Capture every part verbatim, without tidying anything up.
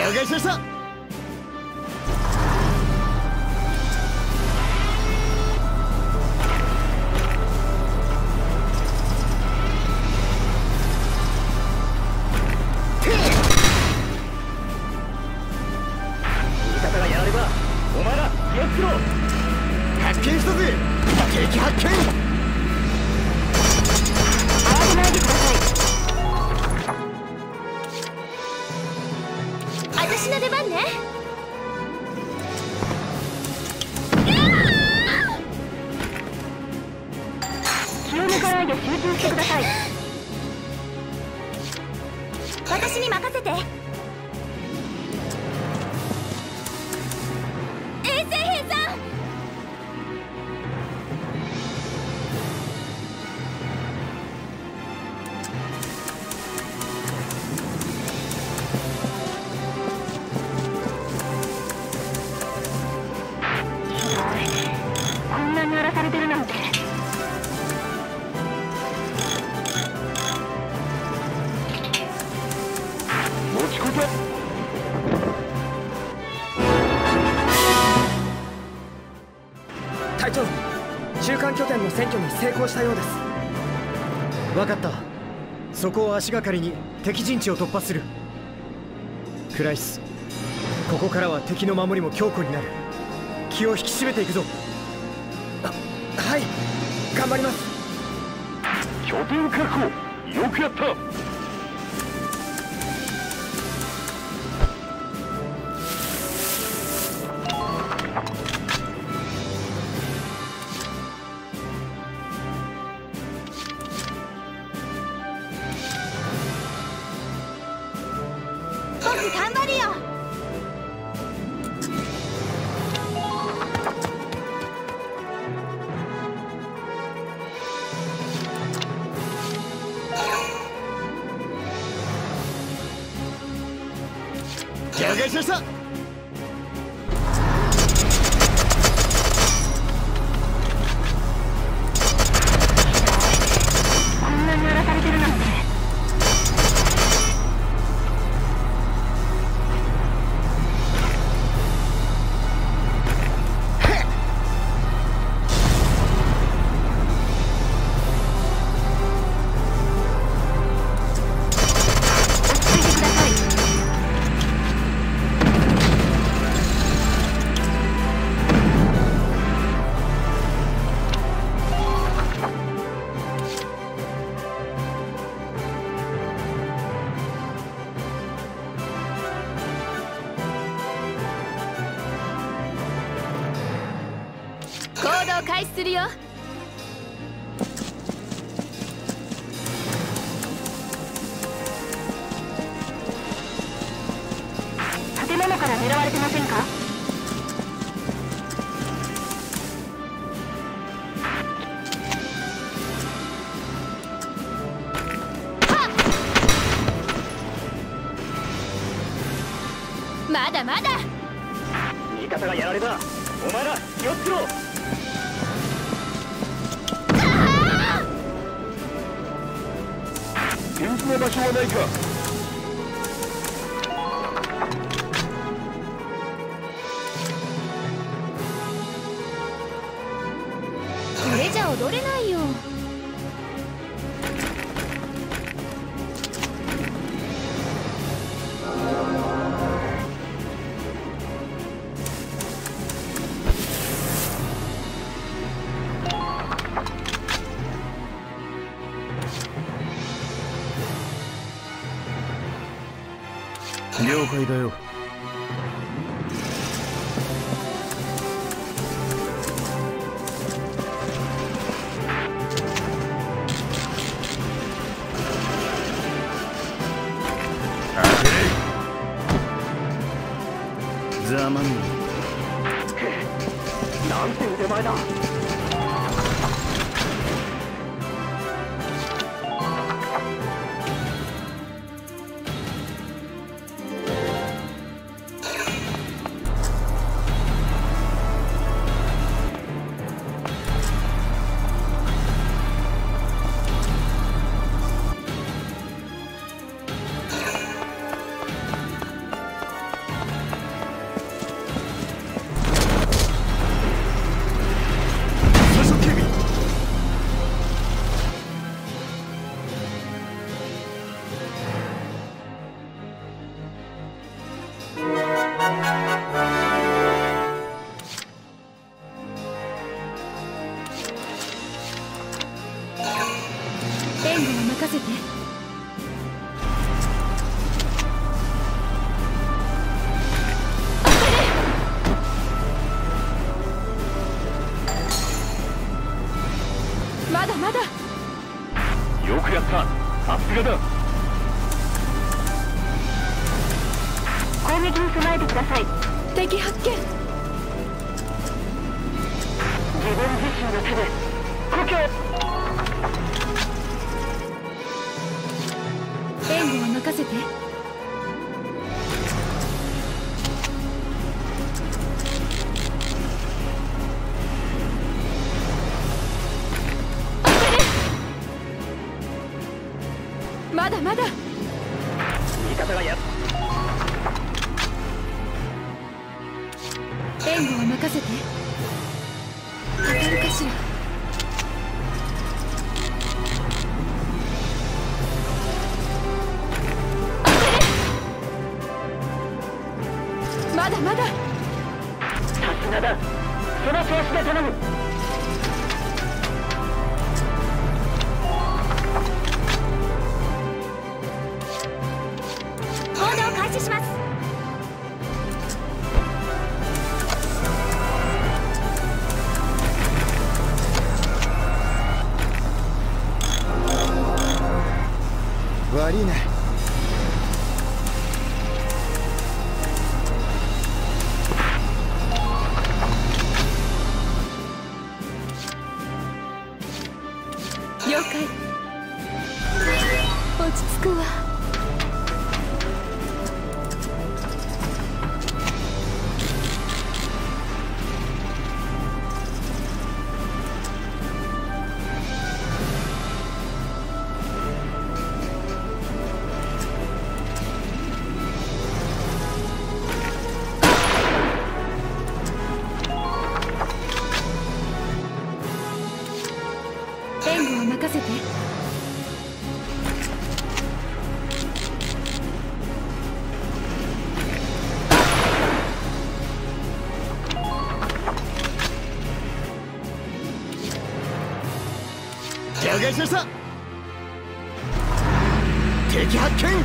了解しました。 味方がやらればお前ら気をつけろ。 発見したぜ。敵発見。 慌てないでください。私の出番ね。気を抜かないで集中してください。私に任せて。衛星編纂。こんなに荒らされてるなんて。 持ちこた。 隊長、中間拠点の占拠に成功したようです。 分かった。そこを足がかりに敵陣地を突破する。クライス、ここからは敵の守りも強固になる。気を引き締めていくぞ。 はい、頑張ります。 拠点確保、よくやった。 僕頑張るよ。 了解しました。 こんなに荒らされてるなんて。行動開始するよ。建物から狙われてませんか？まだまだ。 味方がやらればお前ら気をつけろ。元気な場所はないか。 これじゃ踊れないよ。 了解だよ。ざまみなんて腕前だ。 任せて。まだまだ。 よくやった、さすがだ。 攻撃に備えてください。敵発見。 自分自身の手で故郷。 援護を任せて。まだまだ。 味方がやっ援護を任せて。当たるかしら。まだまだ。 さすがだ、その調子で頼む。 行動開始します。 悪いな。 了解。落ち着くわ。援護を任せて。 了解しました。敵発見。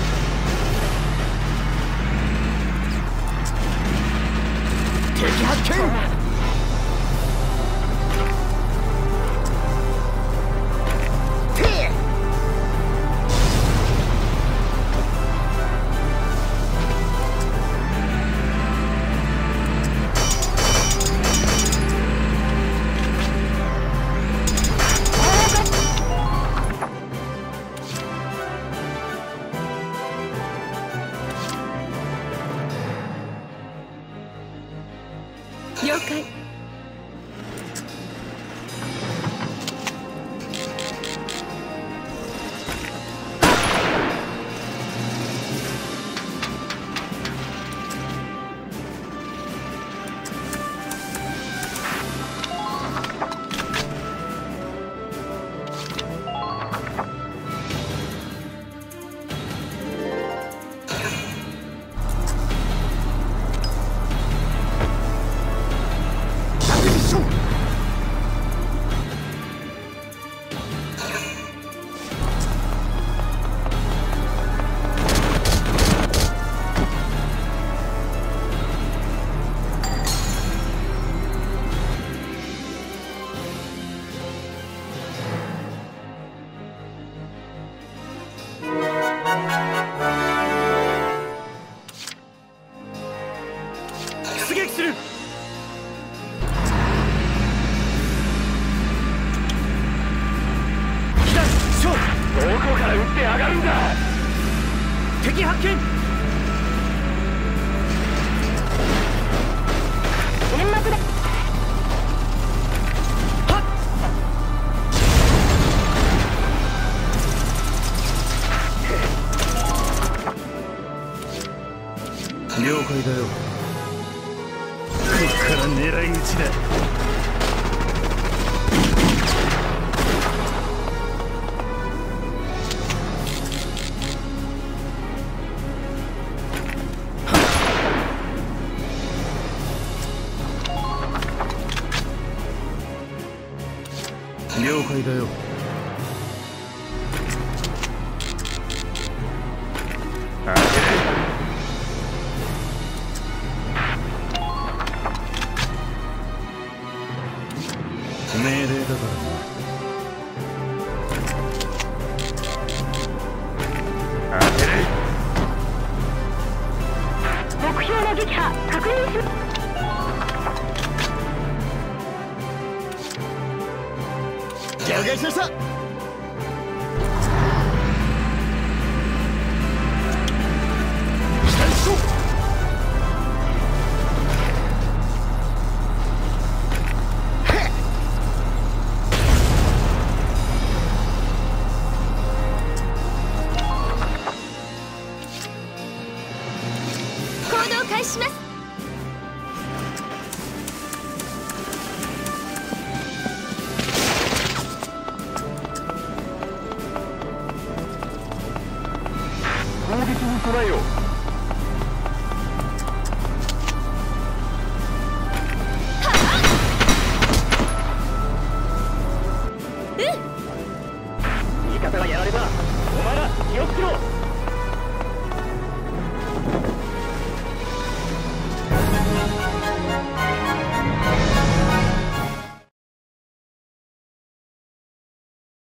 敵発見。 了解。 出撃する。来た、ショー。 どこから撃って上がるんだ。 敵発見。 煙幕だ。 はっ。了解だよ。こっから狙い撃ちだ。了解だよ。 命令だからな。当てる。 目標の撃破確認します。 了解しました。